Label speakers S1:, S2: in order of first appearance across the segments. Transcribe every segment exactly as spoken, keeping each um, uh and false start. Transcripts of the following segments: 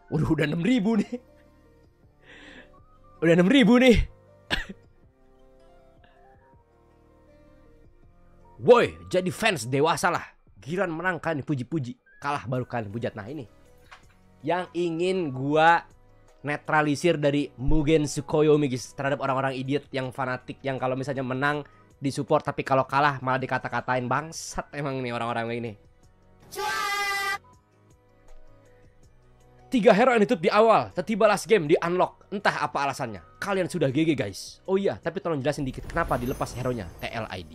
S1: Waduh, udah enam ribu nih. Udah enam ribu nih. Woi, jadi fans dewasa lah. Giran menang kalian dipuji-puji, kalah baru kalian pujat. Nah ini yang ingin gua netralisir dari Mugen Tsukuyomi guys, terhadap orang-orang idiot yang fanatik, yang kalau misalnya menang disupport tapi kalau kalah malah dikata-katain. Bangsat emang nih orang-orang ini. Tiga hero yang ditutup di awal, tiba last game di unlock. Entah apa alasannya. Kalian sudah G G guys. Oh iya, tapi tolong jelasin dikit kenapa dilepas hero-nya T L I D.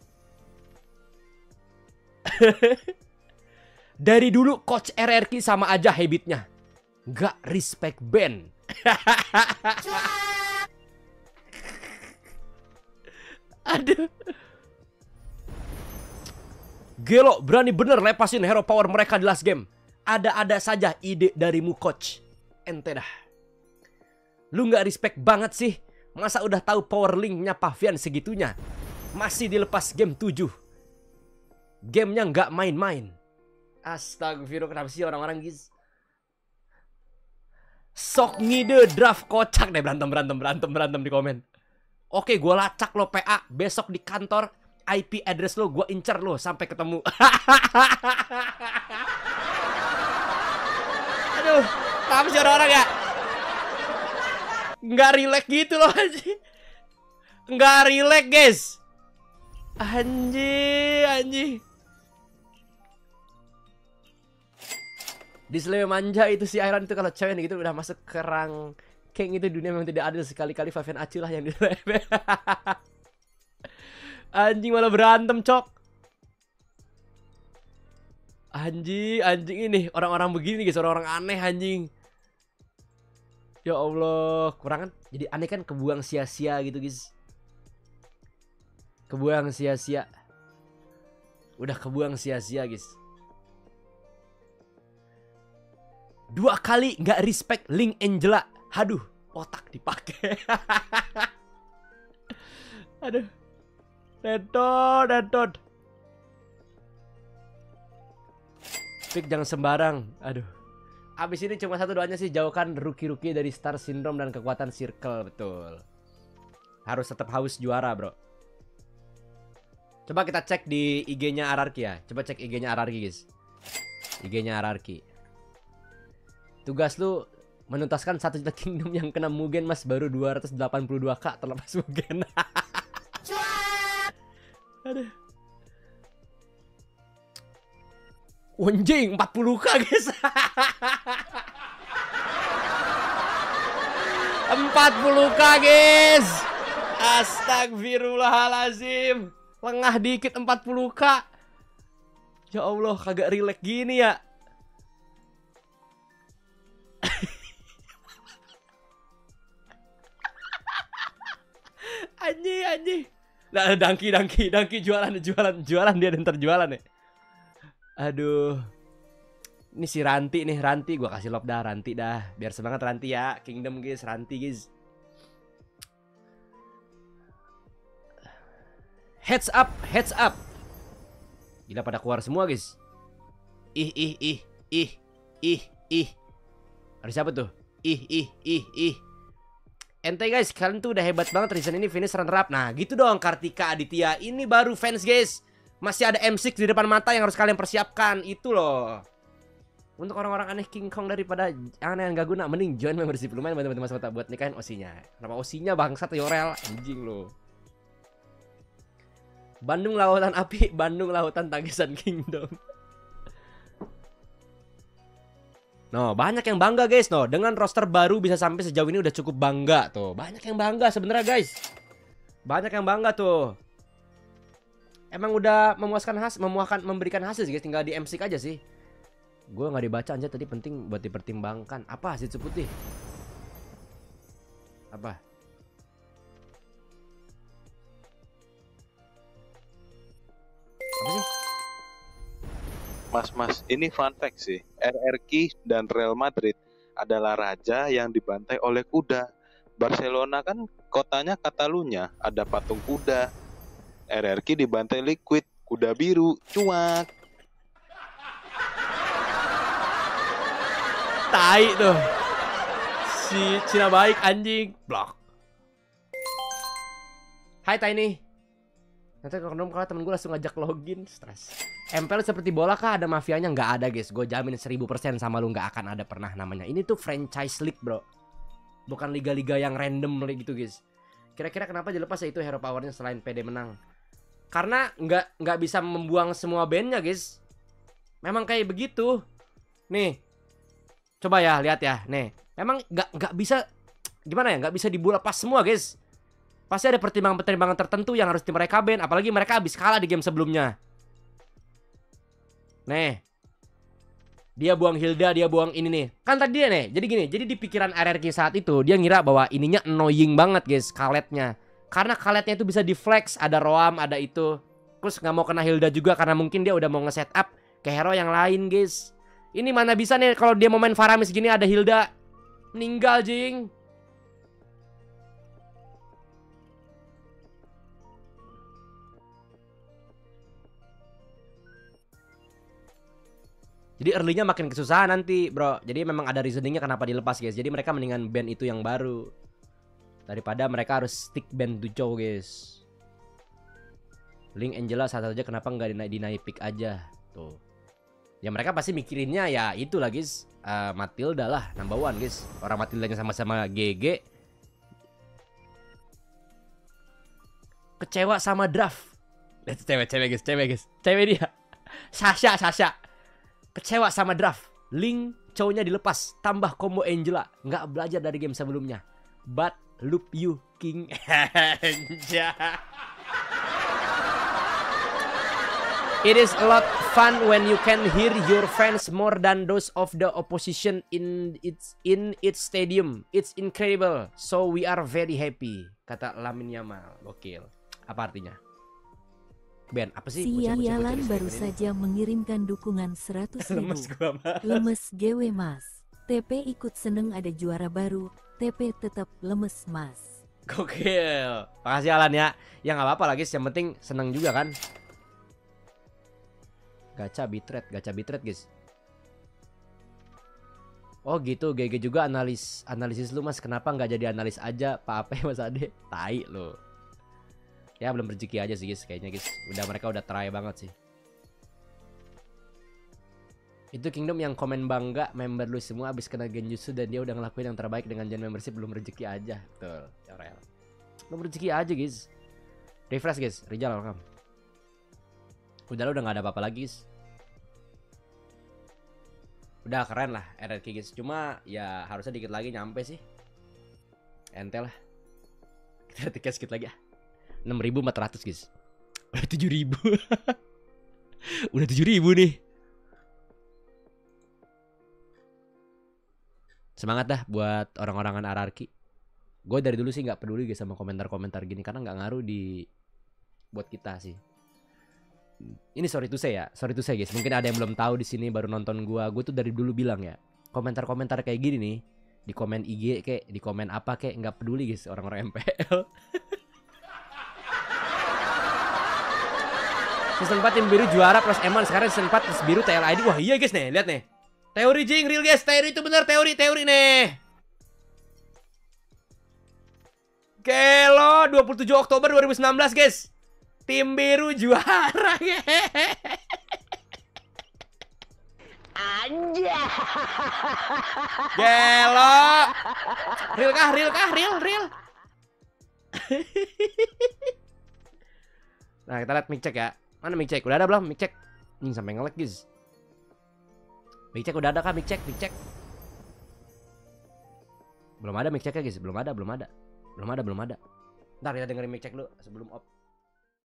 S1: Dari dulu coach R R Q sama aja habitnya. Gak respect band. Aduh. Gelo berani bener lepasin hero power mereka di last game. Ada-ada saja ide darimu coach. Ente dah. Lu gak respect banget sih. Masa udah tahu power linknya Pavian segitunya masih dilepas game tujuh. Gamenya gak main-main. Astagfirullah, kenapa sih orang-orang guys? Sok ngide draft kocak deh, berantem berantem berantem berantem di komen. Oke, gue lacak lo P A besok di kantor, I P address lo gue incer lo sampai ketemu. Aduh, kenapa sih orang-orang ya? Nggak relax gitu loh anjing. Nggak relax guys. Anjing, anjing. Di Slewe manja itu si Iron itu kalau cewek gitu udah masuk kerang king itu dunia memang tidak adil, sekali-kali Fabian Acu lah yang dilebe. Anjing malah berantem cok. Anjing, anjing ini orang-orang begini guys, orang-orang aneh anjing. Ya Allah, kurang kan? Jadi aneh kan, kebuang sia-sia gitu guys. Kebuang sia-sia. Udah kebuang sia-sia guys. Dua kali nggak respect link Angela. Aduh, otak dipakai. Aduh. Dedot, dedot. Pick jangan sembarang. Aduh. Abis ini cuma satu doanya sih, jauhkan rookie-rookie dari Star Syndrome dan kekuatan Circle. Betul. Harus tetap haus juara, bro. Coba kita cek di I G-nya R R Q ya. Coba cek I G-nya R R Q guys. I G-nya R R Q. Tugas lu menuntaskan satu juta kingdom yang kena Mugen mas, baru dua ratus delapan puluh dua k terlepas Mugen. Aduh. Anjing empat puluh k guys. empat puluh k guys. Astagfirullahalazim. Lengah dikit empat puluh k. Ya Allah, kagak relax gini ya. Anjing, anjing. Nah, dangki, dangki, dangki jualan, jualan, jualan dia dan terjualan ya. Aduh. Ini si Ranti nih, Ranti gua kasih love dah, Ranti dah. Biar semangat Ranti ya. Kingdom guys, Ranti guys. Heads up, heads up. Gila pada keluar semua guys. Ih, ih, ih, ih, ih, ih. Ada siapa tuh? Ih, ih, ih, ih. Ente guys, kalian tuh udah hebat banget, reason ini finish runner up. Nah gitu dong Kartika Aditya. Ini baru fans guys. Masih ada M enam di depan mata yang harus kalian persiapkan. Itu loh. Untuk orang-orang aneh King Kong daripada aneh yang gak guna, mending join membership lumayan bantu-bantu mas mata buat nikahin Osinya. Kenapa Osinya bangsat Yorel? Anjing loh. Bandung Lautan Api, Bandung Lautan Tangisan Kingdom. No, banyak yang bangga guys. No, dengan roster baru bisa sampai sejauh ini udah cukup bangga tuh. Banyak yang bangga sebenarnya guys. Banyak yang bangga tuh. Emang udah memuaskan hasil, memuahkan, memberikan hasil sih guys. Tinggal di M enam aja sih. Gue nggak dibaca aja tadi, penting buat dipertimbangkan. Apa hasil putih? Apa? Apa sih?
S2: Mas-mas, ini fun fact sih. R R Q dan Real Madrid adalah raja yang dibantai oleh kuda. Barcelona kan kotanya Catalunya, ada patung kuda. R R Q dibantai Liquid, kuda biru, cuak.
S1: Tai tuh. Si Cina baik anjing. Blok. Hai Tiny. Nanti kalau ketemu kalau temen gue langsung ngajak login. Stres. M P L seperti bola kah ada mafianya? Nggak ada guys. Gue jamin seribu persen sama lu nggak akan ada pernah namanya. Ini tuh franchise league bro. Bukan liga-liga yang random gitu guys. Kira-kira kenapa dilepas ya itu hero powernya selain P D menang? Karena nggak nggak bisa membuang semua bandnya guys. Memang kayak begitu. Nih, coba ya lihat ya. Nih, memang nggak nggak bisa gimana ya? Nggak bisa dilepas semua guys. Pasti ada pertimbangan-pertimbangan tertentu yang harus di mereka ban. Apalagi mereka habis kalah di game sebelumnya. Nih, dia buang Hilda, dia buang ini nih. Kan tadi dia nih. Jadi gini, jadi di pikiran R R Q saat itu dia ngira bahwa ininya annoying banget guys, kaletnya. Karena kaletnya itu bisa di flex, ada Roam, ada itu. Terus nggak mau kena Hilda juga karena mungkin dia udah mau nge-set up ke hero yang lain guys. Ini mana bisa nih kalau dia mau main Faramis gini ada Hilda. Meninggal jing. Jadi early-nya makin kesusahan nanti bro. Jadi memang ada reasoningnya kenapa dilepas guys. Jadi mereka mendingan ban itu yang baru daripada mereka harus stick ban Duco guys. Link Angela satu saja kenapa nggak dinaik dinaik pick aja tuh. Ya mereka pasti mikirinnya ya itu lah guys. uh, Matilda lah number one guys. Orang Matildanya sama-sama G G. Kecewa sama draft. Lihat cewek-cewek guys, cewek guys. Cewek dia Sasha, Sasha kecewa sama draft. Link cowoknya dilepas, tambah combo Angela. Nggak belajar dari game sebelumnya. But loop you king. It is a lot fun when you can hear your fans more than those of the opposition in its in its stadium. It's incredible. So we are very happy. Kata Lamine Yamal. Gokil. Apa artinya? Ben, apa sih?
S3: Sialan baru saja mengirimkan dukungan seratus ribu.
S1: Lemes gua mas.
S3: Lemes G W mas. T P ikut seneng ada juara baru. T P tetap lemes mas.
S1: Gokil. Makasih Alan ya. Ya nggak apa-apa lagi. Yang penting seneng juga kan. Gacha bitrate, gacha bitrate guys. Oh gitu, G G juga analis analisis lu mas. Kenapa nggak jadi analis aja Pak Ape Mas Ade? Tai lo. Ya belum rezeki aja sih guys kayaknya guys. Udah mereka udah try banget sih. Itu Kingdom yang komen bangga member lu semua abis kena genjutsu dan dia udah ngelakuin yang terbaik dengan Gen membership belum rezeki aja. Betul. Ya real. Belum rezeki aja guys. Refresh guys. Rizal welcome. Udah lo udah gak ada apa-apa lagi guys. Udah keren lah R R Q guys. Cuma ya harusnya dikit lagi nyampe sih. Ente lah. Kita tiket sedikit lagi ya. enam ribu empat ratus guys. Udah tujuh ribu. Udah tujuh ribu nih. Semangat dah buat orang-orangan R R Q. Gue dari dulu sih gak peduli guys sama komentar-komentar gini. Karena gak ngaruh di buat kita sih. Ini sorry to say ya, sorry to say guys. Mungkin ada yang belum tahu di sini baru nonton gua. Gue tuh dari dulu bilang ya, komentar-komentar kayak gini nih, di komen I G kayak, di komen apa kayak, nggak peduli guys orang-orang M P L. Season empat tim biru juara plus Eman, sekarang season empat plus biru T L I D. Wah iya guys nih, lihat nih. Teori jing real guys, teori itu benar, teori teori nih. Gelo dua puluh tujuh Oktober dua ribu sembilan belas guys. Tim biru juara.
S4: Anjay.
S1: Gelo. Real kah? Real kah? Real, real. Nah, kita lihat mic check ya. Mana mic check? Udah ada belum mic check? Ini sampai nge-lag guys. Mic check udah ada kah? Mic check, mic check. Belum ada mic check ya guys, belum ada, belum ada. Belum ada, belum ada. Ntar kita dengerin mic check dulu sebelum op.